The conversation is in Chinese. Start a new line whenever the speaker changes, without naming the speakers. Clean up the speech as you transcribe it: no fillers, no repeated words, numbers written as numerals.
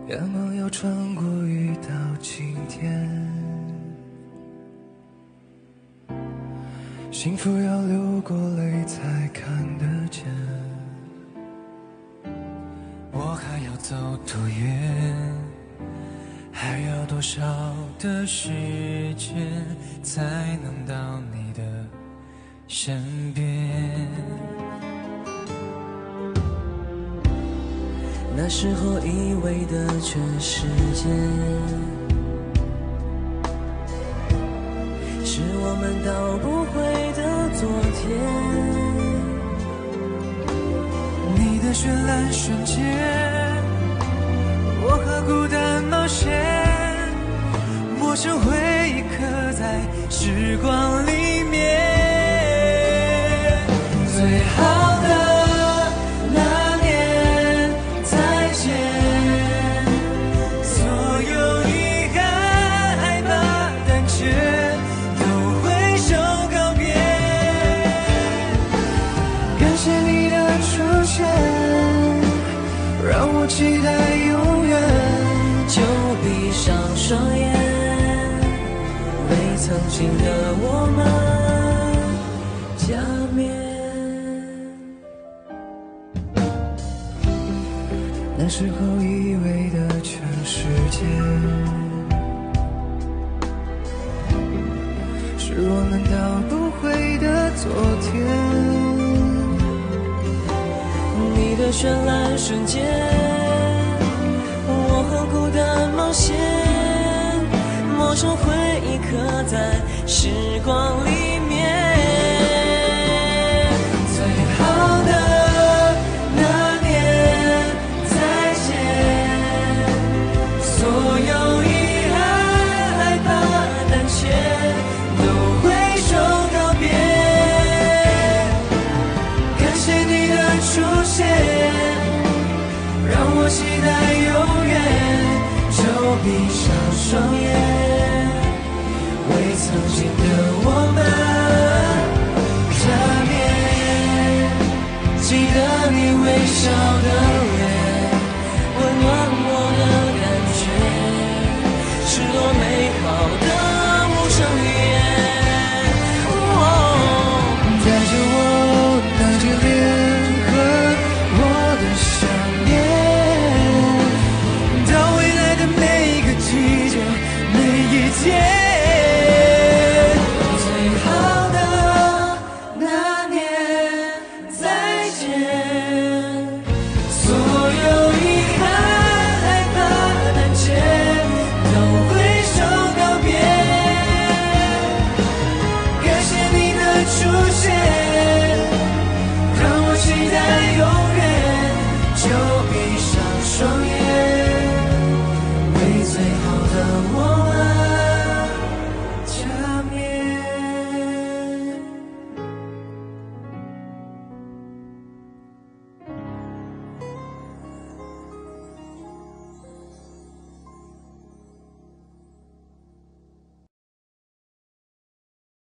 眼眸要穿过雨到晴天，幸福要流过泪才看得见。我还要走多远，还要多少的时间才能到你的身边？那时候以为的全世界，是我们倒不回的昨天。你的绚烂瞬间，我和孤单冒险，陌生回忆刻在时光里面。最好的那年再见，所有遗憾、害怕、胆怯都挥手告别。感谢你的出现，让我期待永远。就闭上双眼，为曾经的我们加冕。那时候以为的全世界，是我们倒不回的昨天。你的绚烂瞬间，我和孤单冒险，陌生回忆刻在时光里面。最好的那年再见，所有遗憾、害怕、胆怯都挥手告别。感谢你的出现，让我期待永远。就闭上双眼，为曾经的我们加冕。记得你微笑的脸，温暖我的感觉，是多美好的无声言。带着我那些脸和我的想念，到未来的每一个季节，每一天。